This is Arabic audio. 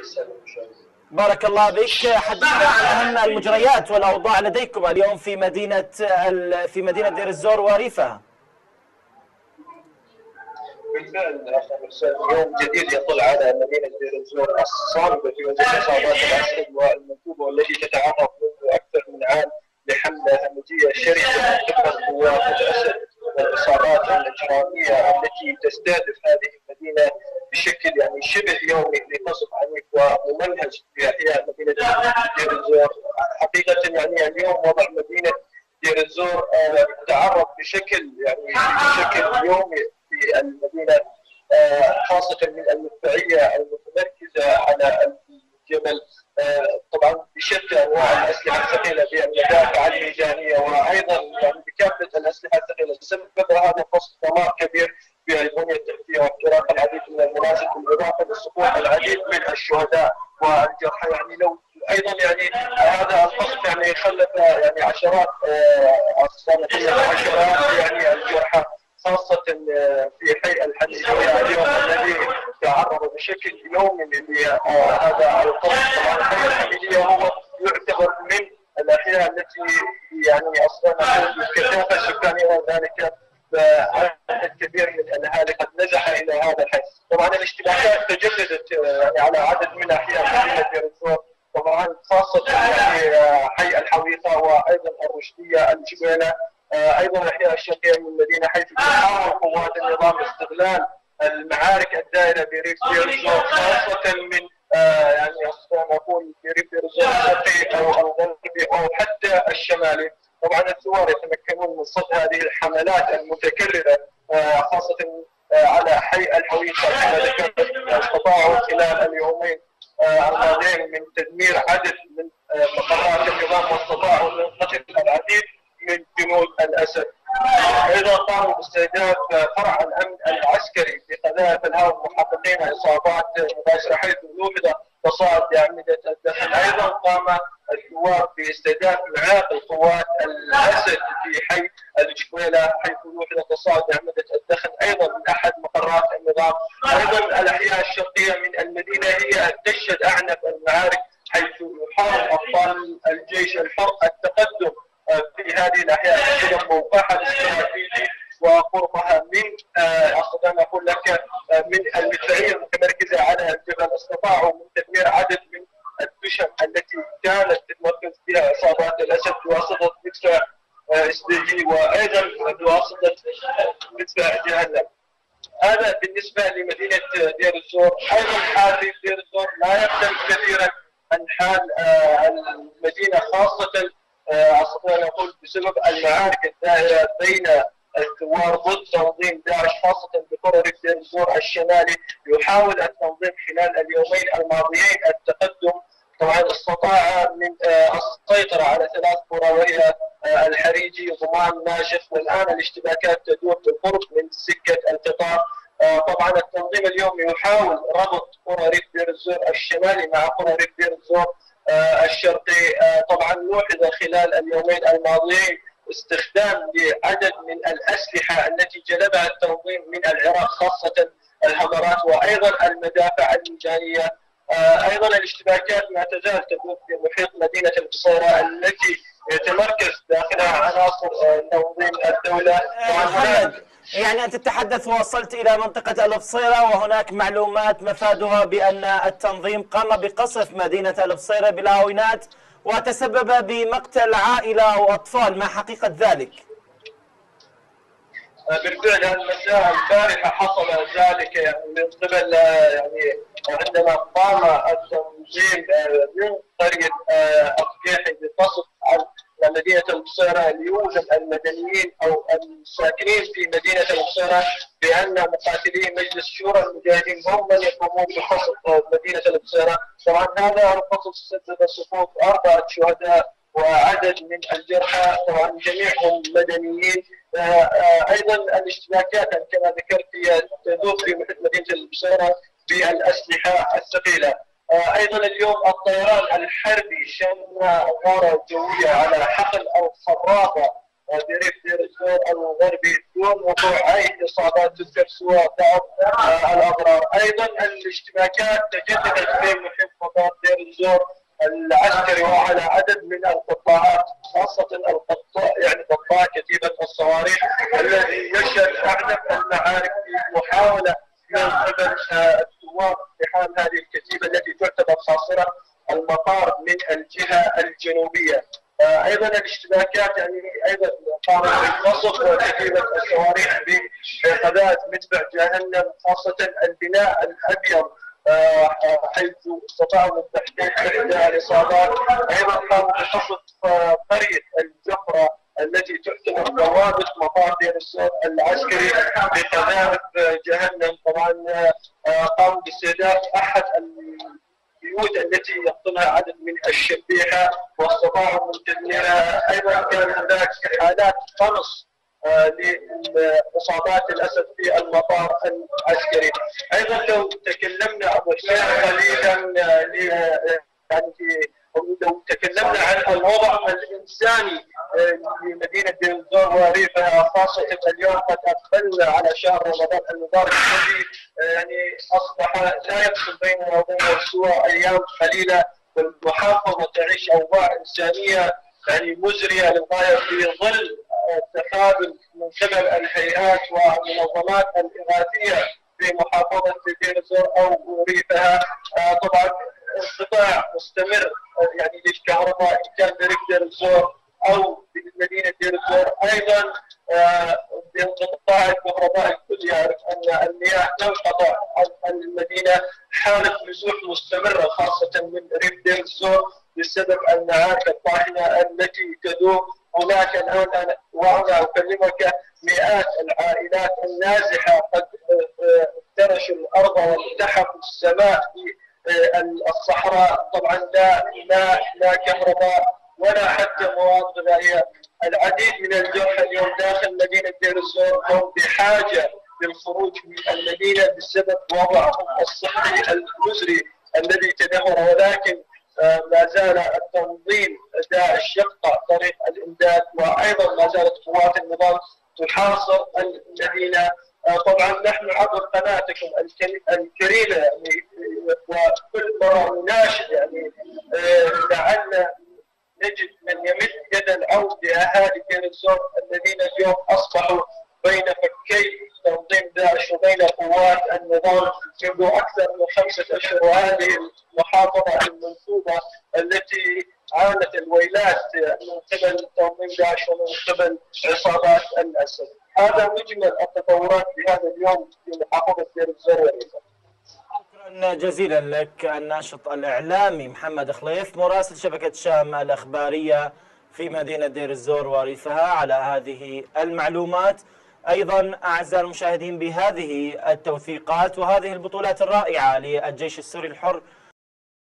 بارك الله بك. حدثنا عن أهم المجريات والأوضاع لديكم اليوم في مدينة دير الزور وريفها. بالفعل اخ مرسل، يوم جديد يطل على مدينه دير الزور الصامده في وجه اصابات الاسد والمنكوبه، والتي تتعرض منذ اكثر من عام لحمله همجيه شرسه من قبل قوات الاسد والاصابات الاجراميه التي تستهدف هذه المدينه بشكل يعني شبه يومي لقصف عنيف وممنهج في احياء مدينه دير الزور. حقيقه يعني اليوم وضع مدينه دير الزور تعرض بشكل يومي في المدينه، خاصه من المدفعيه المتمركزه على الجبل، طبعا بشتى انواع الاسلحه الثقيله بالمدافع الميدانيه، وايضا يعني بكافه الاسلحه الثقيله. سبب هذا القصف دمار كبير في البنيه التحتيه واختراق العديد من المنازل، بالاضافه لسقوط العديد من الشهداء والجرحى. يعني لو ايضا يعني هذا القصف يعني خلف يعني عشرات يعني الجرحى، خاصة في حي الحميدية اليوم الذي تعرض بشكل يومي لهذا القصف. طبعا حي الحميدية هو يعتبر من الأحياء التي يعني أصلا الكثافة السكانية، وذلك عدد كبير من الأهالي قد نزح إلى هذا الحي. طبعا الاشتباكات تجددت يعني على عدد من أحياء مدينة دير الزور، طبعا خاصة يعني حي الحويقة وأيضا الرشدية الجبيلة، ايضا الاحياء الشرقيه من المدينه، حيث تحاول قوات النظام استغلال المعارك الدائره بريف دير الزور، خاصه من يعني نقول بريف دير الزور الشرقي او الغربي او حتى الشمالي. طبعا الثوار يتمكنون من صد هذه الحملات المتكرره، خاصه على حي الحويقه كما ذكرت. استطاعوا خلال اليومين الماضيين من تدمير عدد من مقرات النظام، واستطاعوا من قتل العديد من جنود الاسد. ايضا قاموا باستهداف فرع الامن العسكري بقذائف الهواء، محققين اصابات مباشره حيث لوحظ تصاعد باعمده الدخل. ايضا قام الثوار باستهداف معاقل قوات الاسد في حي الجبيله، حيث لوحظ تصاعد باعمده الدخل ايضا من احد مقرات النظام. ايضا الاحياء الشرقيه من المدينه هي تشهد اعنف المعارك، حيث يحاول ابطال الجيش الحر التقدم في هذه الاحياء بسبب موقعها الاستراتيجي وقربها من استطيع اقول لك من المدفعيه المتمركزه على الجبل. استطاعوا من تدمير عدد من الدشم التي كانت تتمركز فيها عصابات الاسد بواسطه مدفع اس دي جي، وايضا بواسطه مدفع جهنم. هذا بالنسبه لمدينه دير الزور. ايضا حال في دير الزور لا يختلف كثيرا عن حال المدينه، خاصه استطيع نقول بسبب المعارك الدائره بين الثوار ضد تنظيم داعش، خاصه بقرى ريف دير الزور الشمالي. يحاول التنظيم خلال اليومين الماضيين التقدم. طبعا استطاع من السيطره على 3 قرى، وهي الحريجي وضمان ناشف، والان الاشتباكات تدور بالقرب من سكه القطار. طبعا التنظيم اليوم يحاول ربط قرى ريف دير الزور الشمالي مع قرى ريف دير الزور الشرقي. طبعا لوحظ خلال اليومين الماضيين استخدام لعدد من الاسلحه التي جلبها التنظيم من العراق، خاصه الهمرات وايضا المدافع الميدانيه. ايضا الاشتباكات ما تزال تدور في محيط مدينه البصيره التي يتمركز داخلها عناصر تنظيم الدوله. محمد، يعني أنت تتحدث ووصلت إلى منطقة البصيرة، وهناك معلومات مفادها بأن التنظيم قام بقصف مدينة البصيرة بالآونات وتسبب بمقتل عائلة أو أطفال، ما حقيقة ذلك؟ بالفعل المساء البارحة حصل ذلك يعني من قبل يعني عندما قام التنظيم من قرية أفقيحي بقصف على مدينة البصيرة، ليوجد المدنيين أو الساكنين في مدينة البصيرة بأن مقاتلي مجلس شورى المجاهدين هم من يقومون بقصف مدينة البصيرة. طبعا هذا القصف سبب سقوط 4 شهداء وعدد من الجرحى، طبعا جميعهم مدنيين. ايضا الاشتباكات كما ذكرت هي تدور في محيط مدينه البصيره بالاسلحه الثقيله. ايضا اليوم الطيران الحربي شن غاره جويه على حقل الخرابه بريف دير الزور الغربي دون وقوع اي اصابات تذكر سوى بعض الاضرار. ايضا الاشتباكات تجددت في محيط مطار دير الزور العسكري وعلى عدد من القطاعات، خاصه القطاع يعني قطاع كتيبه الصواريخ الذي يشهد اعنف المعارك في محاوله من قبل الثوار اقتحام هذه الكتيبه التي تعتبر خاصره المطار من الجهه الجنوبيه. ايضا الاشتباكات يعني ايضا قامت بالقصف وكتيبه الصواريخ بقذائف مدفع جهنم، خاصه البناء الابيض حيث استطاعوا تحديد احدى الاصابات. ايضا قاموا بقصف قريه الجفره التي تعتبر بوابه مطار دير الزور العسكري بقذائف جهنم. طبعا قاموا باستهداف احد البيوت التي يقطنها عدد من الشبيحه واستطاعوا من تدميرها. ايضا كان هناك حالات قنص لاصابات للاسف في المطار العسكري. ايضا لو تكلمنا ابو حسين قليلا يعني لو تكلمنا عن الوضع الانساني لمدينه دير الزور وريفها، خاصه اليوم قد اقبلنا على شهر رمضان المبارك الذي يعني اصبح لا يفصل بيننا وبينه سوى ايام قليله، والمحافظه تعيش اوضاع انسانيه يعني مزريه للغايه في ظل التخاذل من قبل الهيئات والمنظمات الاغاثيه في محافظه دير الزور او ريفها. طبعا انقطاع مستمر يعني للكهرباء ان كان بريف دير الزور او بمدينه دير الزور. ايضا بانقطاع الكهرباء الكل يعرف ان المياه تنقطع عن المدينه، حاله نزوح مستمره خاصه من ريف دير الزور بسبب المعارك الطاحنه التي تدور هناك الان. وانا اكلمك مئات العائلات النازحه قد افترشوا الارض والتحفوا السماء في الصحراء. طبعا لا كهرباء ولا حتى مواد غذائيه. العديد من الجرحى اليوم داخل مدينه دير الزور هم بحاجه للخروج من المدينه بسبب وضعهم الصحي المزري الذي تدهور، ولكن ما زال التنظيم داعش يقطع طريق الامداد، وايضا ما زالت قوات النظام تحاصر المدينه. طبعا نحن عبر قناتكم الكريمه يعني وكل مره نناشد يعني لعل نجد من يمد يد العون لاهالي دير الزور الذين اليوم اصبحوا بين فكي تنظيم داعش وبين قوات النظام منذ اكثر من 5 اشهر، وهذه المحافظه المنسوبه التي عانت الويلات من قبل تنظيم داعش ومن قبل عصابات الاسد. هذا مجمل التطورات في هذا اليوم في محافظه دير الزور وريفها. شكرا جزيلا لك الناشط الإعلامي محمد خليف مراسل شبكة شام الإخبارية في مدينة دير الزور وريفها على هذه المعلومات. أيضا أعزائي المشاهدين بهذه التوثيقات وهذه البطولات الرائعة للجيش السوري الحر